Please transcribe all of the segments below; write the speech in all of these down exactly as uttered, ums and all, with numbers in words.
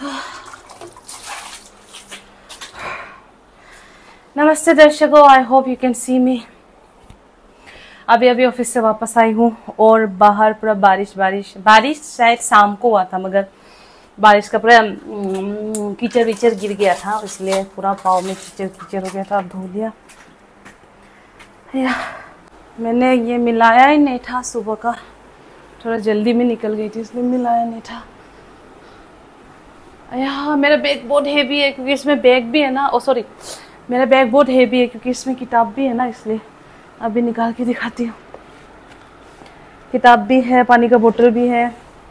नमस्ते दर्शकों, I hope you can see me. अभी अभी ऑफिस से वापस आई हूँ और बाहर पूरा बारिश बारिश बारिश शायद शाम को हुआ था, मगर बारिश का पूरा कीचड़ विचड़ गिर गया था, इसलिए पूरा पाँव में कीचड़ कीचड़ हो गया था। अब धो लिया। मैंने ये मिलाया ही नहीं था सुबह का, थोड़ा जल्दी में निकल गई थी इसलिए मिलाया नहीं था। यहाँ मेरा बैग बहुत हेवी है क्योंकि इसमें बैग भी है ना। ओ सॉरी, मेरा बैग बहुत हेवी है क्योंकि इसमें किताब भी है ना, इसलिए अभी निकाल के दिखाती हूँ। किताब भी है, पानी का बोतल भी है।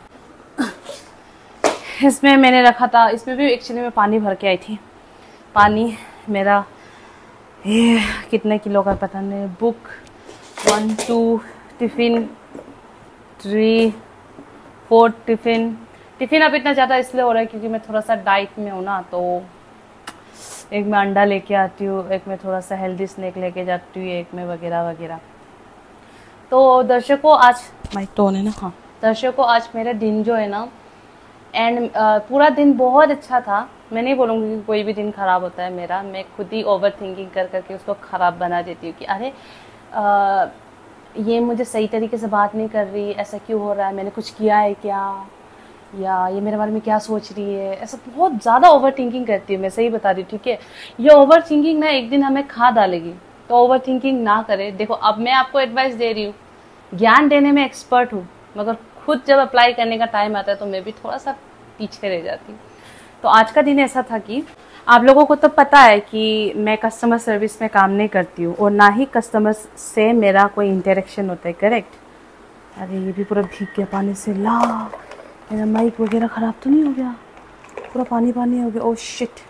इसमें मैंने रखा था, इसमें भी एक्चुअली मैं पानी भर के आई थी। पानी मेरा ये कितने किलो का पता नहीं। Book one two tiffin three four tiffin tiffin अब इतना ज़्यादा इसलिए हो रहा है क्योंकि मैं थोड़ा सा डाइट में हूँ ना, तो एक मैं अंडा लेके आती हूँ, एक मैं थोड़ा सा हेल्दी स्नैक लेके जाती हूँ, एक मैं वगैरह वगैरह। तो दर्शकों आज माइक तो ऑन है ना। हाँ दर्शकों, आज मेरा दिन जो है ना एंड पूरा दिन बहुत अच्छा था। मैं नहीं बोलूँगी कि कोई भी दिन ख़राब होता है मेरा, मैं खुद ही ओवर थिंकिंग कर करके उसको ख़राब बना देती हूँ कि अरे आ, ये मुझे सही तरीके से बात नहीं कर रही, ऐसा क्यों हो रहा है, मैंने कुछ किया है क्या, या ये मेरे बारे में क्या सोच रही है। ऐसा बहुत ज़्यादा ओवर थिंकिंग करती हूँ मैं, सही बता रही हूँ। ठीक है, ये ओवर थिंकिंग ना एक दिन हमें खा डालेगी, तो ओवर थिंकिंग ना करें। देखो अब मैं आपको एडवाइस दे रही हूँ, ज्ञान देने में एक्सपर्ट हूँ, मगर खुद जब अप्लाई करने का टाइम आता है तो मैं भी थोड़ा सा पीछे रह जाती हूँ। तो आज का दिन ऐसा था कि आप लोगों को तो पता है कि मैं कस्टमर सर्विस में काम नहीं करती हूँ और ना ही कस्टमर से मेरा कोई इंटरेक्शन होता है, करेक्ट। अरे ये भी पूरा भीग गया पानी से। ला, मेरा माइक वगैरह ख़राब तो नहीं हो गया? पूरा पानी पानी हो गया। Oh shit.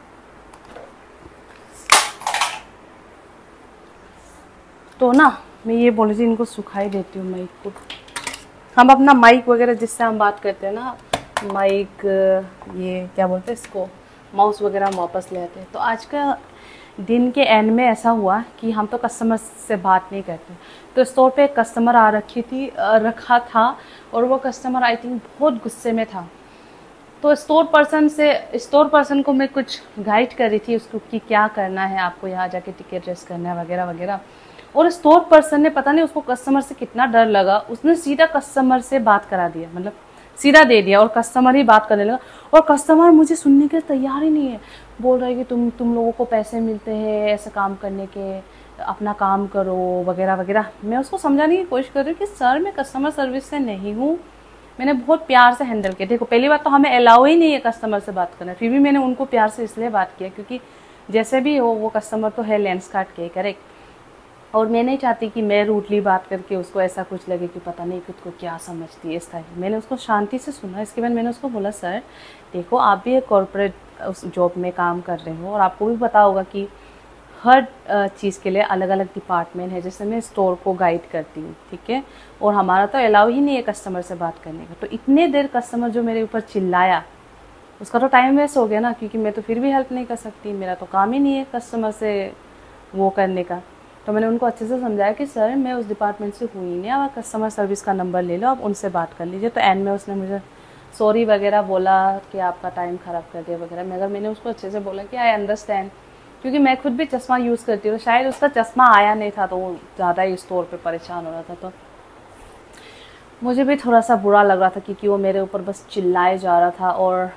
तो ना मैं ये बोल रही थी, इनको सुखाई देती हूँ माइक को। हम अपना माइक वगैरह जिससे हम बात करते हैं ना, माइक ये क्या बोलते हैं इसको, माउस वगैरह हम वापस ले आते हैं। तो आज का दिन के एंड में ऐसा हुआ कि हम तो कस्टमर से बात नहीं करते। तो स्टोर पे एक कस्टमर आ रखी थी रखा था और वो कस्टमर आई थिंक बहुत गुस्से में था। तो स्टोर पर्सन से स्टोर पर्सन को मैं कुछ गाइड कर रही थी उसको कि क्या करना है, आपको यहाँ जाके टिकट रेस करना है वगैरह वगैरह। और स्टोर पर्सन ने पता नहीं उसको कस्टमर से कितना डर लगा, उसने सीधा कस्टमर से बात करा दिया, मतलब सीधा दे दिया और कस्टमर ही बात करने लगा। और कस्टमर मुझे सुनने के तैयार ही नहीं है, बोल रहा है कि तुम तुम लोगों को पैसे मिलते हैं ऐसे काम करने के, अपना काम करो वगैरह वगैरह। मैं उसको समझाने की कोशिश कर रही हूँ कि सर मैं कस्टमर सर्विस से नहीं हूँ, मैंने बहुत प्यार से हैंडल किया। देखो पहली बात तो हमें अलाउ ही नहीं है कस्टमर से बात करना, फिर भी मैंने उनको प्यार से इसलिए बात किया क्योंकि जैसे भी हो वो कस्टमर तो है लेंस काट के, करेक्ट। और मैं नहीं चाहती कि मैं रूटली बात करके उसको ऐसा कुछ लगे कि पता नहीं खुद को क्या समझती है इस तरह। मैंने उसको शांति से सुना। इसके बाद मैंने उसको बोला, सर देखो आप भी एक कॉर्पोरेट उस जॉब में काम कर रहे हो और आपको भी पता होगा कि हर चीज़ के लिए अलग अलग डिपार्टमेंट है। जैसे मैं स्टोर को गाइड करती हूँ, ठीक है, और हमारा तो अलाउ ही नहीं है कस्टमर से बात करने का। तो इतने देर कस्टमर जो मेरे ऊपर चिल्लाया उसका तो टाइम वेस्ट हो गया ना, क्योंकि मैं तो फिर भी हेल्प नहीं कर सकती, मेरा तो काम ही नहीं है कस्टमर से वो करने का। तो मैंने उनको अच्छे से समझाया कि सर मैं उस डिपार्टमेंट से हुई नहीं, आप कस्टमर सर्विस का नंबर ले लो, आप उनसे बात कर लीजिए। तो एंड में उसने मुझे सॉरी वगैरह बोला कि आपका टाइम ख़राब कर दिया वगैरह। मगर मैंने उसको अच्छे से बोला कि आई अंडरस्टैंड, क्योंकि मैं खुद भी चश्मा यूज़ करती हूँ, शायद उसका चश्मा आया नहीं था तो वो ज़्यादा ही स्टोर पे परेशान हो रहा था। तो मुझे भी थोड़ा सा बुरा लग रहा था क्योंकि वो मेरे ऊपर बस चिल्लाए जा रहा था और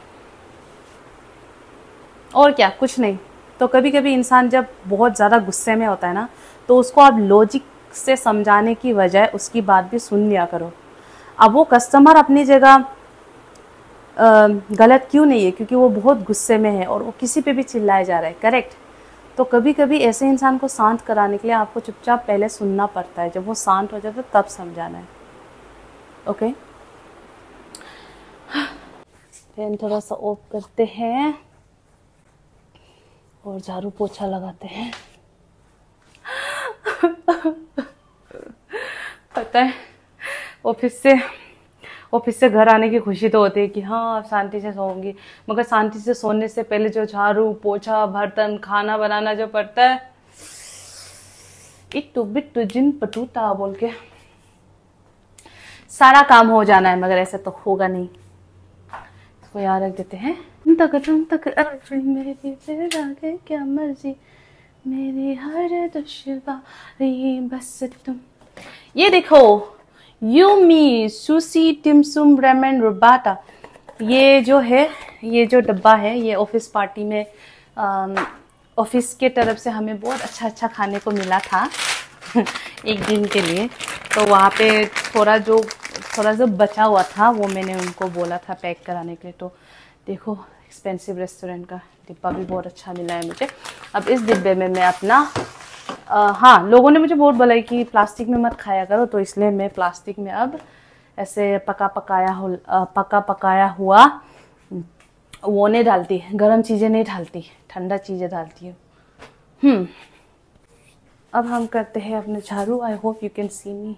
और क्या, कुछ नहीं। तो कभी कभी इंसान जब बहुत ज़्यादा गुस्से में होता है ना, तो उसको आप लॉजिक से समझाने की बजाय उसकी बात भी सुन लिया करो। अब वो कस्टमर अपनी जगह गलत क्यों नहीं है, क्योंकि वो बहुत गुस्से में है और वो किसी पे भी चिल्लाया जा रहा है, करेक्ट। तो कभी कभी ऐसे इंसान को शांत कराने के लिए आपको चुपचाप पहले सुनना पड़ता है, जब वो शांत हो जाए तो तब समझाना है, ओके। फैन थोड़ा सा ऑफ करते हैं और झाड़ू पोछा लगाते हैं। पता है ऑफिस से ऑफिस से घर आने की खुशी तो होती है कि हाँ शांति से सोऊंगी, मगर शांति से सोने से पहले जो झाड़ू पोछा बर्तन खाना बनाना जो पड़ता है, इट्टू बिट्टू जिन पटूटा बोल के सारा काम हो जाना है, मगर ऐसे तो होगा नहीं। इसको यहाँ रख देते हैं। तक तक मेरी फिर आगे क्या मर्जी, मेरी हर दुश्वारी बस तुम। ये देखो, यूमी सुशी टिमसुम रेमन रुबाटा, ये जो है, ये जो डब्बा है, ये ऑफिस पार्टी में ऑफिस के तरफ से हमें बहुत अच्छा अच्छा खाने को मिला था एक दिन के लिए। तो वहाँ पे थोड़ा जो थोड़ा जो बचा हुआ था वो मैंने उनको बोला था पैक कराने के लिए। तो देखो, एक्सपेंसिव रेस्टोरेंट का डिब्बा भी बहुत अच्छा मिला है मुझे। अब इस डिब्बे में मैं अपना आ, हाँ, लोगों ने मुझे बहुत बोला है कि प्लास्टिक में मत खाया करो, तो इसलिए मैं प्लास्टिक में अब ऐसे पका पकाया हो पका पकाया हुआ वो नहीं डालती, गर्म चीज़ें नहीं डालती, ठंडा चीज़ें डालती हूँ। हम्म अब हम करते हैं अपने झाड़ू। I hope you can see me.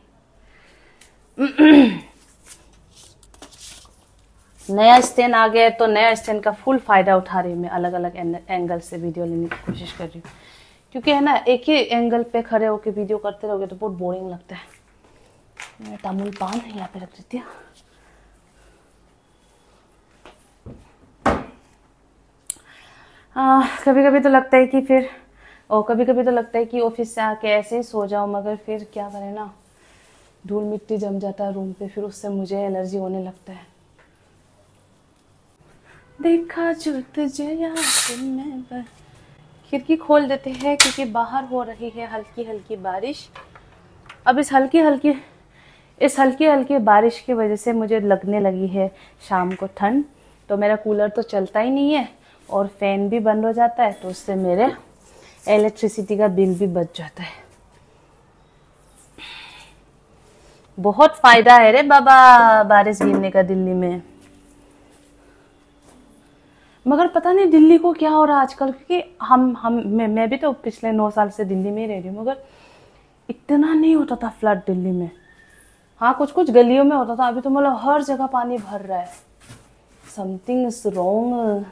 नया स्टैंड आ गया है, तो नया स्टैंड का फुल फायदा उठा रही हूँ मैं। अलग अलग एंगल से वीडियो लेने की कोशिश कर रही हूँ, क्योंकि है ना, एक ही एंगल पे खड़े होके वीडियो करते रहोगे तो बहुत बोरिंग लगता है। मैं तामुल पान यहाँ पे रख देती हूँ। कभी कभी तो लगता है कि फिर और कभी कभी तो लगता है कि ऑफिस से आके ऐसे ही सो जाओ, मगर फिर क्या करें ना, धूल मिट्टी जम जाता है रूम पे, फिर उससे मुझे एलर्जी होने लगता है। देखा जो तुझे याद में पर। खिड़की खोल देते हैं क्योंकि बाहर हो रही है हल्की हल्की बारिश। अब इस हल्की हल्की इस हल्की हल्की बारिश की वजह से मुझे लगने लगी है शाम को ठंड। तो मेरा कूलर तो चलता ही नहीं है और फैन भी बंद हो जाता है, तो उससे मेरे इलेक्ट्रिसिटी का बिल भी बच जाता है। बहुत फायदा है रे बाबा बारिश गिरने का दिल्ली में। मगर पता नहीं दिल्ली को क्या हो रहा है आजकल, क्योंकि हम हम मैं, मैं भी तो पिछले नौ साल से दिल्ली में ही रह रही हूँ, मगर इतना नहीं होता था फ्लड दिल्ली में। हाँ, कुछ कुछ गलियों में होता था, अभी तो मतलब हर जगह पानी भर रहा है। Something is wrong.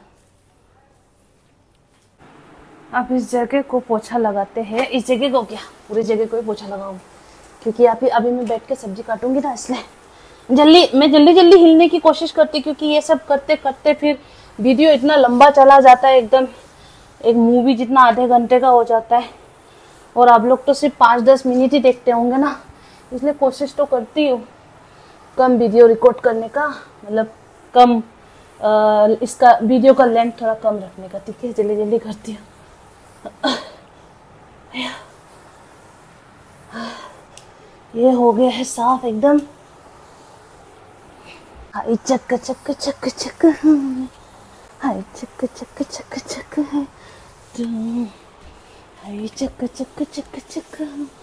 अब इस जगह को पोछा लगाते हैं। इस जगह को क्या, पूरी जगह को ही पोछा लगाऊं, क्योंकि अभी अभी मैं बैठ के सब्जी काटूंगी ना, इसलिए जल्दी मैं जल्दी जल्दी हिलने की कोशिश करती, क्योंकि ये सब करते करते फिर वीडियो इतना लंबा चला जाता है, एकदम एक मूवी जितना आधे घंटे का हो जाता है। और आप लोग तो सिर्फ पाँच दस मिनट ही देखते होंगे ना, इसलिए कोशिश तो करती हूँ कम वीडियो रिकॉर्ड करने का, मतलब कम आ, इसका वीडियो का लेंथ थोड़ा कम रखने का। ठीक है, जल्दी जल्दी करती हूँ। ये हो गया है साफ एकदम। हाय चक चक चक चक, हाय चक चक चक चक है, हाय चक चक चक चक।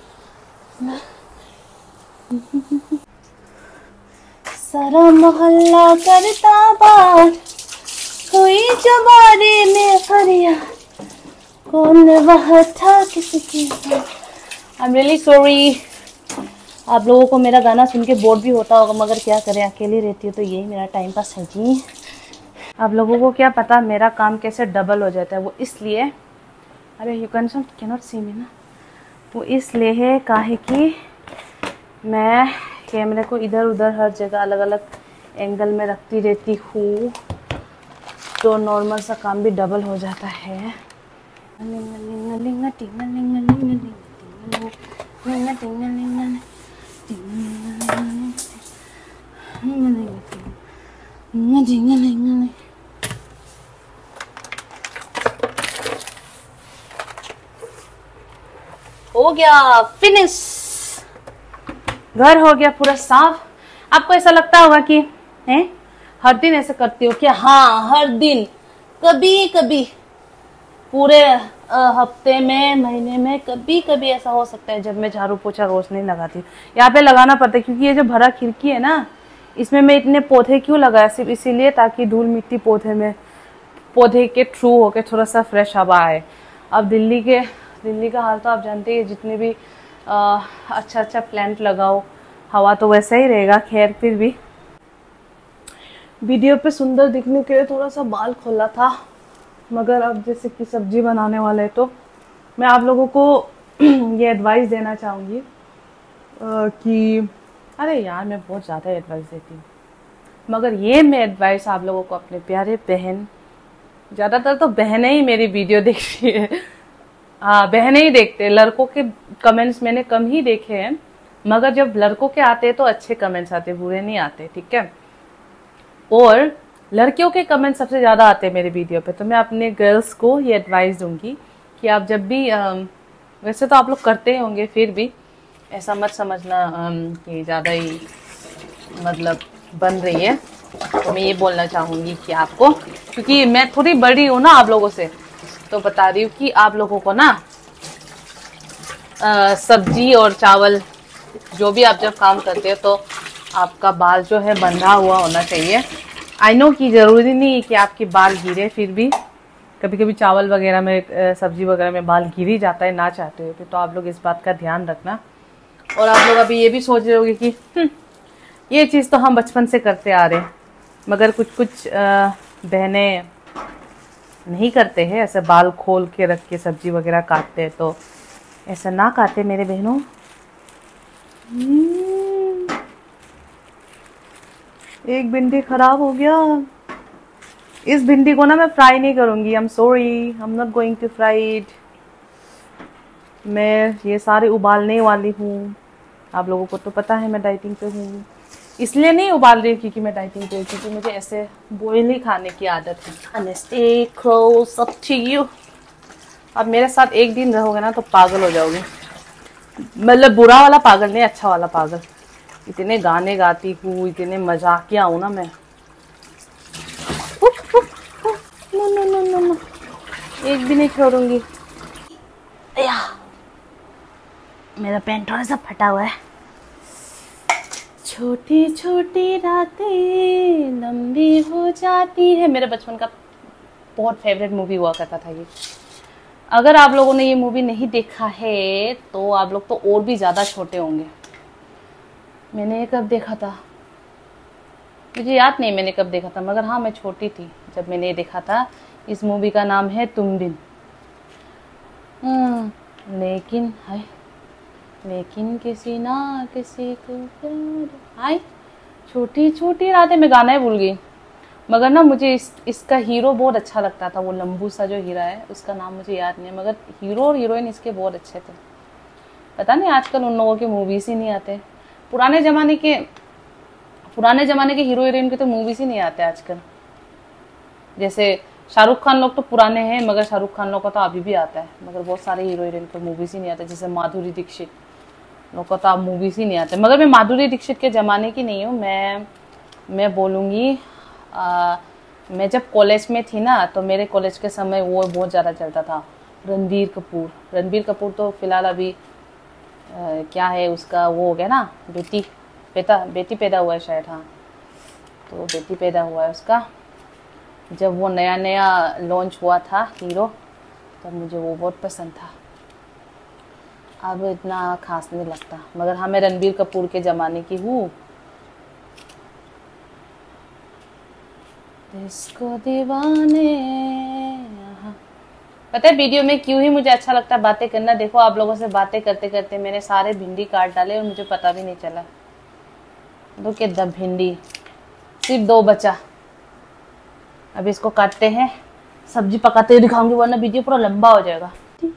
सारा मोहल्ला करता बात, कोई जबारे में फरियाद, कौन वह था किसकी। I am really sorry. आप लोगों को मेरा गाना सुन के बोर भी होता होगा, मगर क्या करें, अकेली रहती हूँ तो यही मेरा टाइम पास है जी। आप लोगों को क्या पता मेरा काम कैसे डबल हो जाता है, वो इसलिए, अरे you can can not see me ना, वो इसलिए है काहे कि मैं कैमरे को इधर उधर हर जगह अलग अलग एंगल में रखती रहती हूँ, तो नॉर्मल सा काम भी डबल हो जाता है। हो गया फिनिश, घर हो गया पूरा साफ। आपको ऐसा लगता होगा कि हैं हर दिन ऐसे करती हो क्या? हाँ, हर दिन, कभी कभी पूरे हफ्ते में, महीने में कभी कभी ऐसा हो सकता है जब मैं झाड़ू पोछा रोज नहीं लगाती। यहाँ पे लगाना पड़ता है क्योंकि ये जो भरा खिड़की है ना, इसमें मैं इतने पौधे क्यों लगाया, सिर्फ इसीलिए ताकि धूल मिट्टी पौधे में पौधे के थ्रू होके थोड़ा सा फ्रेश हवा आए। अब दिल्ली के दिल्ली का हाल तो आप जानते हैं, जितने भी आ, अच्छा अच्छा प्लांट लगाओ हवा तो वैसा ही रहेगा। खैर, फिर भी वीडियो पे सुंदर दिखने के लिए थोड़ा सा बाल खोला था, मगर अब जैसे कि सब्जी बनाने वाले हैं तो मैं आप लोगों को ये एडवाइस देना चाहूँगी कि अरे यार मैं बहुत ज़्यादा एडवाइस देती हूँ। मगर ये मैं एडवाइस आप लोगों को, अपने प्यारे बहन, ज़्यादातर तो बहनें ही मेरी वीडियो देखती है, हाँ बहनें ही देखते, लड़कों के कमेंट्स मैंने कम ही देखे हैं, मगर जब लड़कों के आते हैं तो अच्छे कमेंट्स आते, बुरे नहीं आते, ठीक है। और लड़कियों के कमेंट सबसे ज़्यादा आते हैं मेरे वीडियो पे, तो मैं अपने गर्ल्स को ये एडवाइस दूंगी कि आप जब भी, वैसे तो आप लोग करते ही होंगे, फिर भी ऐसा मत समझना कि ज़्यादा ही मतलब बन रही है। तो मैं ये बोलना चाहूँगी कि आपको, क्योंकि मैं थोड़ी बड़ी हूँ ना आप लोगों से, तो बता रही हूँ कि आप लोगों को ना आ, सब्जी और चावल जो भी आप जब काम करते हो तो आपका बाल जो है बंधा हुआ होना चाहिए। आई नो कि ज़रूरी नहीं है कि आपके बाल गिरे, फिर भी कभी कभी चावल वगैरह में, सब्जी वगैरह में बाल गिर ही जाता है ना चाहते हुए, तो आप लोग इस बात का ध्यान रखना। और आप लोग अभी ये भी सोच रहे होंगे कि ये चीज़ तो हम बचपन से करते आ रहे हैं, मगर कुछ कुछ बहनें नहीं करते हैं, ऐसे बाल खोल के रख के सब्जी वगैरह काटते हैं, तो ऐसा ना काटे मेरे बहनों। एक भिंडी खराब हो गया, इस भिंडी को ना मैं फ्राई नहीं करूंगी, I am sorry, I am not going to fry it. मैं ये सारे उबालने वाली हूँ, आप लोगों को तो पता है मैं डाइटिंग पे हूँ, इसलिए नहीं उबाल रही क्योंकि मैं डाइटिंग पे हूँ, क्योंकि मुझे ऐसे बॉयल ही खाने की आदत है। Stay close up to you. अब मेरे साथ एक दिन रहोगे ना तो पागल हो जाओगे, मतलब बुरा वाला पागल नहीं, अच्छा वाला पागल। इतने गाने गाती हूँ, इतने मजाकिया हूँ ना मैं। No no no no no, एक भी नहीं छोड़ूंगी। मेरा पैंट थोड़ा सा फटा हुआ है। छोटी छोटी रातें लंबी हो जाती है, मेरे बचपन का बहुत फेवरेट मूवी हुआ करता था ये। अगर आप लोगों ने ये मूवी नहीं देखा है तो आप लोग तो और भी ज़्यादा छोटे होंगे। मैंने ये कब देखा था मुझे याद नहीं, मैंने कब देखा था, मगर हाँ मैं छोटी थी जब मैंने ये देखा था। इस मूवी का नाम है तुम बिन। लेकिन है लेकिन किसी ना किसी को हाय छोटी छोटी रातें, मैं गाना ही भूल गई, मगर ना मुझे इस इसका हीरो बहुत अच्छा लगता था, वो लंबू सा जो हीरा है उसका नाम मुझे याद नहीं है, मगर हीरो और हीरोइन इसके बहुत अच्छे थे। पता नहीं आजकल उन लोगों के मूवीज ही नहीं आते, पुराने जमाने के पुराने जमाने के हीरो हीरोइन के तो मूवीज ही नहीं आते आजकल। जैसे शाहरुख खान लोग तो पुराने हैं, मगर शाहरुख खान लोग का तो अभी भी आता है, मगर बहुत सारे हीरो हीरोइन के मूवीज ही नहीं आते। जैसे माधुरी दीक्षित लोग का तो अब मूवीज ही नहीं आते, मगर मैं माधुरी दीक्षित के ज़माने की नहीं हूँ। मैं मैं बोलूँगी मैं जब कॉलेज में थी ना, तो मेरे कॉलेज के समय वो बहुत ज़्यादा चलता था, रणबीर कपूर। रणबीर कपूर तो फिलहाल अभी आ, क्या है उसका वो हो गया ना, बेटी बेटा बेटी पैदा हुआ है शायद, हाँ तो बेटी पैदा हुआ है उसका। जब वो नया नया लॉन्च हुआ था हीरो, तब मुझे वो बहुत पसंद था, अब इतना खास नहीं लगता। मगर हाँ मैं रणबीर कपूर के ज़माने की हूँ। इसको दीवाने, पता है वीडियो में क्यों ही मुझे अच्छा लगता है बातें करना। देखो आप लोगों से बातें करते करते मैंने सारे भिंडी काट डाले और मुझे पता भी नहीं चला। तो क्या द भिंडी सिर्फ दो बचा, अब इसको काटते हैं, सब्जी पकाते हुए दिखाऊंगी वरना वीडियो पूरा लंबा हो जाएगा।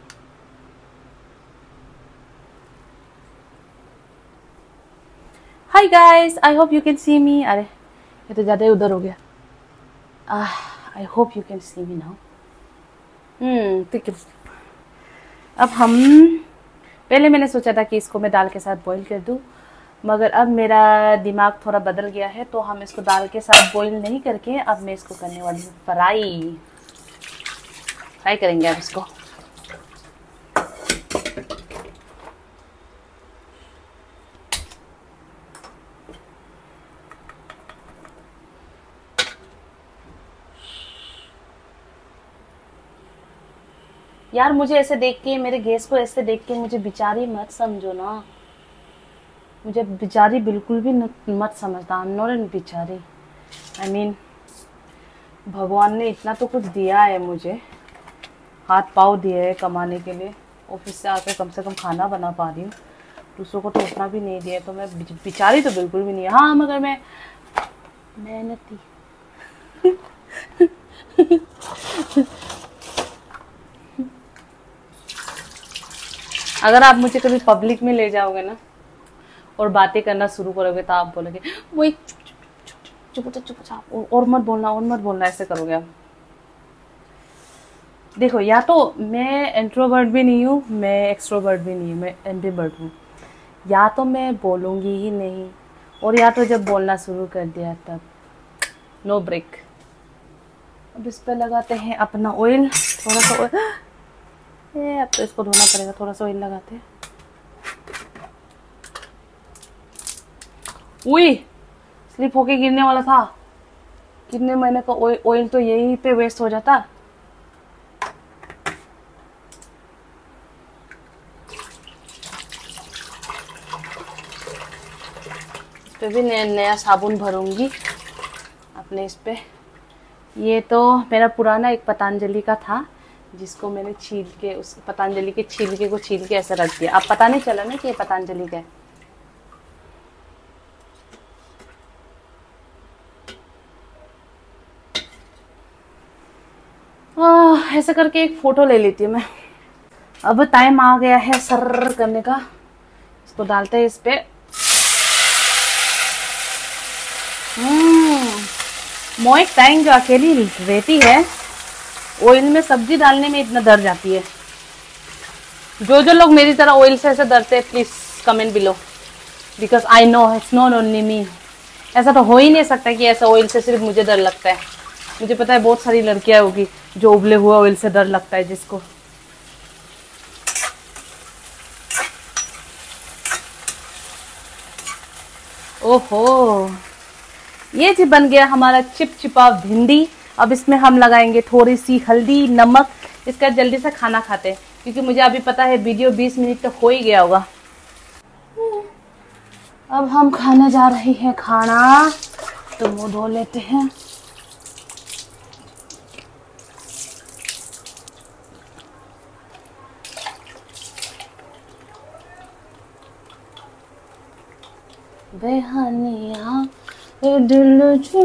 Hi guys, I hope you can see me. अरे ये तो ज़्यादा ही उधर हो गया। I hope you can see me now. Hmm ठीक है। अब हम पहले मैंने सोचा था कि इसको मैं दाल के साथ बॉईल कर दूं, मगर अब मेरा दिमाग थोड़ा बदल गया है, तो हम इसको दाल के साथ बॉईल नहीं करके अब मैं इसको करने वाली हूँ फ्राई। फ्राई करेंगे अब इसको। यार मुझे ऐसे देख के, मेरे गैस को ऐसे देख के मुझे बेचारी मत समझो ना, मुझे बेचारी बिल्कुल भी मत समझना। आई एम नॉट एन बेचारी, आई मीन भगवान ने इतना तो कुछ दिया है मुझे, हाथ पाँव दिए है कमाने के लिए, ऑफिस से आकर कम से कम खाना बना पा रही हूँ, दूसरों को तो उतना भी नहीं दिया, तो मैं बेचारी तो बिल्कुल भी नहीं है। हाँ मगर मैं मेहनती। अगर आप मुझे कभी पब्लिक में ले जाओगे ना और बातें करना शुरू करोगे तो आप बोलोगे वो एक चुप चुप चुप और मत बोलना और मत बोलना, ऐसे करोगे आप। देखो, या तो मैं इंट्रोवर्ट भी नहीं हूँ, मैं एक्सट्रोवर्ट भी नहीं हूँ, मैं एम्बीवर्ट हूँ। या तो मैं बोलूँगी ही नहीं, और या तो जब बोलना शुरू कर दिया तब नो ब्रेक। अब इस पे लगाते हैं अपना ऑयल, थोड़ा सा ऑयल। ये अब तो इसको धोना पड़ेगा, थोड़ा सा ऑयल लगाते हैं। उई, स्लिप होके गिरने वाला था। कितने महीने का ऑयल तो यहीं पे वेस्ट हो जाता। इस पे भी नया नया साबुन भरूंगी अपने इस पे। ये तो मेरा पुराना एक पतंजलि का था, जिसको मैंने छील के, उस पतंजलि के छिलके को छील के ऐसे रख दिया। अब पता नहीं चला ना कि ये पतंजलि का है। आ, ऐसे करके एक फोटो ले लेती हूँ मैं। अब टाइम आ गया है सर करने का। इसको डालते हैं इस पे। हम्म मोइक टाइम जो अकेली रहती है, ऑयल में सब्जी डालने में इतना डर जाती है। जो जो लोग मेरी तरह ऑयल से ऐसे डरते हैं, please comment below, because I know it's not only me. ऐसा तो हो ही नहीं सकता कि ऐसा ऑयल से सिर्फ मुझे डर लगता है। मुझे पता है बहुत सारी लड़कियां होगी जो उबले हुए ऑयल से डर लगता है जिसको। ओहो, ये जी बन गया हमारा चिपचिपा भिंडी। अब इसमें हम लगाएंगे थोड़ी सी हल्दी, नमक। इसका जल्दी से खाना खाते हैं, क्योंकि मुझे अभी पता है वीडियो बीस मिनट तक हो ही गया होगा। अब हम खाने जा रहे हैं खाना, तो मुंह धो लेते हैं। बेहानिया दिल।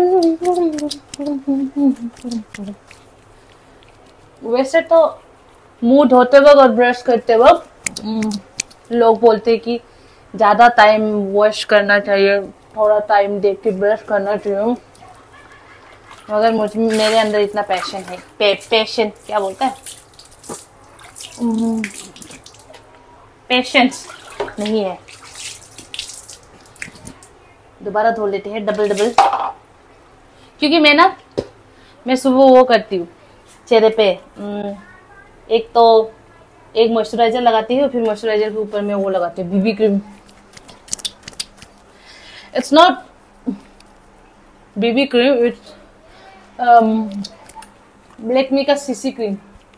वैसे तो मुंह धोते वक्त और ब्रश करते वक्त लोग बोलते कि ज्यादा टाइम वॉश करना चाहिए, थोड़ा टाइम देख के ब्रश करना चाहिए, मगर मुझ मेरे अंदर इतना पैशन है। पे, पैशन क्या बोलता है, पेशेंस नहीं है। दोबारा धो लेते हैं डबल डबल, क्योंकि मैं ना मैं सुबह वो करती हूँ चेहरे पे। एक तो एक मॉइस्चराइजर लगाती हूँ, फिर मॉइस्चराइजर के ऊपर मैं वो लगाती हूँ BB cream. It's not BB cream, it's Lakme का सीसी क्रीम।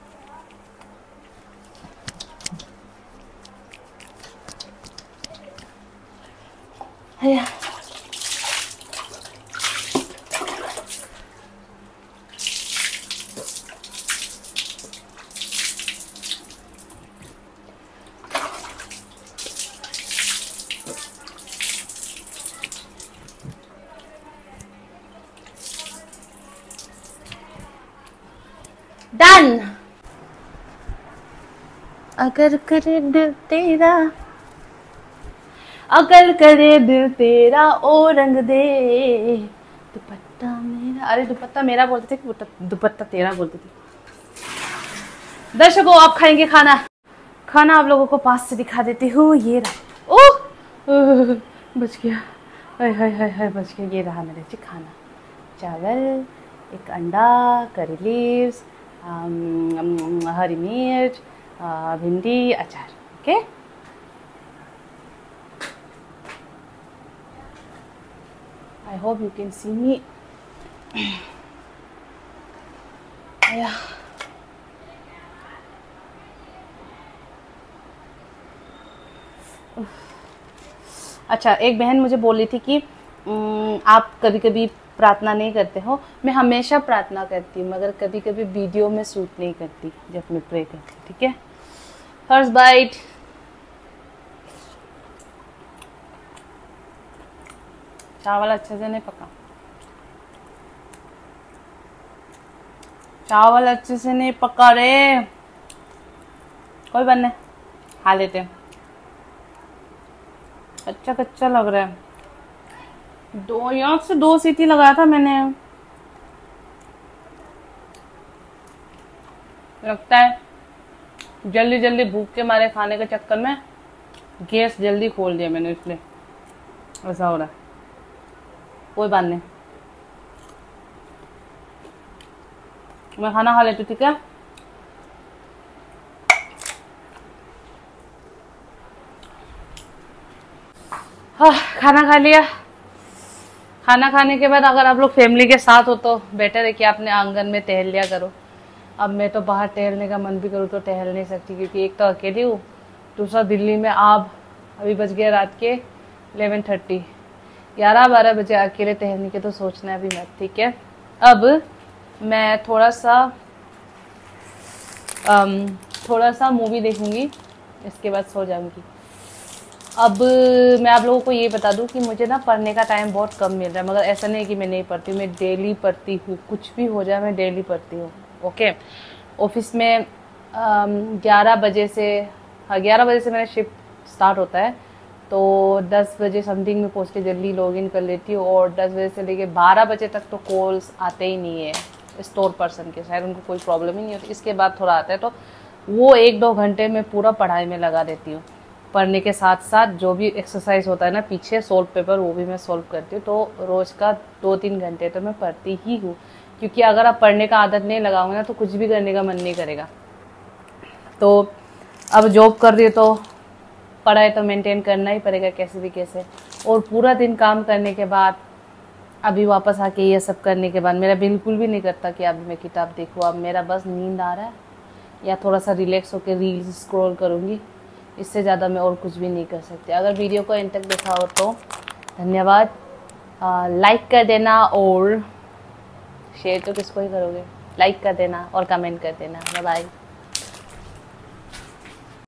डन। अगर करे दिल तेरा, अगर करे दिल तेरा ओ रंग दे दुपट्टा मेरा। अरे दुपट्टा मेरा बोलते थे कि दुपट्टा तेरा बोलते थे। दर्शकों, आप खाएंगे खाना। खाना आप लोगों को पास से दिखा देती हूँ। ये रहा। ओह, बच गया। हाय हाय हाय हाय, बच गया। ये रहा मेरे जी खाना। चावल, एक अंडा, करी लीव्स, हरी मिर्च, भिंडी, अचार। Okay, I hope you can see me. अच्छा, एक बहन मुझे बोल रही थी कि आप कभी कभी प्रार्थना नहीं करते हो। मैं हमेशा प्रार्थना करती हूँ, मगर कभी कभी वीडियो में शूट नहीं करती जब मैं प्रे करती हूँ। ठीक है, फर्स्ट बाइट। चावल अच्छे से नहीं पका। चावल अच्छे से नहीं पका रहे, कोई बात नहीं, खा लेते हैं। अच्छा कच्चा लग रहा है। दो यहाँ से दो सीटी लगाया था मैंने, लगता है जल्दी जल्दी भूख के मारे खाने के चक्कर में गैस जल्दी खोल दिया मैंने, इसलिए ऐसा हो रहा है। कोई बात नहीं, मैं खाना खा लेती हूँ, ठीक है। हाँ, खाना खा लिया। खाना खाने के बाद अगर आप लोग फैमिली के साथ हो तो बेटर है कि आपने आंगन में टहल लिया करो। अब मैं तो बाहर टहलने का मन भी करूँ तो टहल नहीं सकती, क्योंकि एक तो अकेली हूँ, दूसरा दिल्ली में आप अभी बज गए रात के इलेवन थर्टी, ग्यारह बारह बजे अकेले टहलने के तो सोचना है भी मत, ठीक है। अब मैं थोड़ा सा um, थोड़ा सा मूवी देखूंगी, इसके बाद सो जाऊंगी। अब मैं आप लोगों को ये बता दूं कि मुझे ना पढ़ने का टाइम बहुत कम मिल रहा है, मगर ऐसा नहीं है कि मैं नहीं पढ़ती हूँ, मैं डेली पढ़ती हूँ, कुछ भी हो जाए मैं डेली पढ़ती हूँ। ओके, ऑफिस में ग्यारह बजे से हाँ ग्यारह बजे से मेरा शिफ्ट स्टार्ट होता है, तो दस बजे समथिंग में पहुँच के जल्दी लॉगिन कर लेती हूँ, और दस बजे से लेके बारह बजे तक तो कॉल्स आते ही नहीं है स्टोर पर्सन के, शायद उनको कोई प्रॉब्लम ही नहीं होती। इसके बाद थोड़ा आता है, तो वो एक दो घंटे में पूरा पढ़ाई में लगा देती हूँ। पढ़ने के साथ साथ जो भी एक्सरसाइज होता है ना पीछे सोल्व पेपर, वो भी मैं सोल्व करती हूँ। तो रोज़ का दो तीन घंटे तो मैं पढ़ती ही हूँ, क्योंकि अगर आप पढ़ने का आदत नहीं लगाओगे ना तो कुछ भी करने का मन नहीं करेगा। तो अब जॉब कर रही हो तो पढ़ाई तो मेंटेन करना ही पड़ेगा कैसे भी कैसे, और पूरा दिन काम करने के बाद अभी वापस आके ये सब करने के बाद मेरा बिल्कुल भी नहीं करता कि अभी मैं किताब देखूँ। अब मेरा बस नींद आ रहा है या थोड़ा सा रिलैक्स होकर रील्स स्क्रॉल करूँगी, इससे ज़्यादा मैं और कुछ भी नहीं कर सकती। अगर वीडियो को एंड तक देखा हो तो धन्यवाद। लाइक कर देना, और शेयर तो किसको ही करोगे, लाइक कर देना और कमेंट कर देना। Bye bye.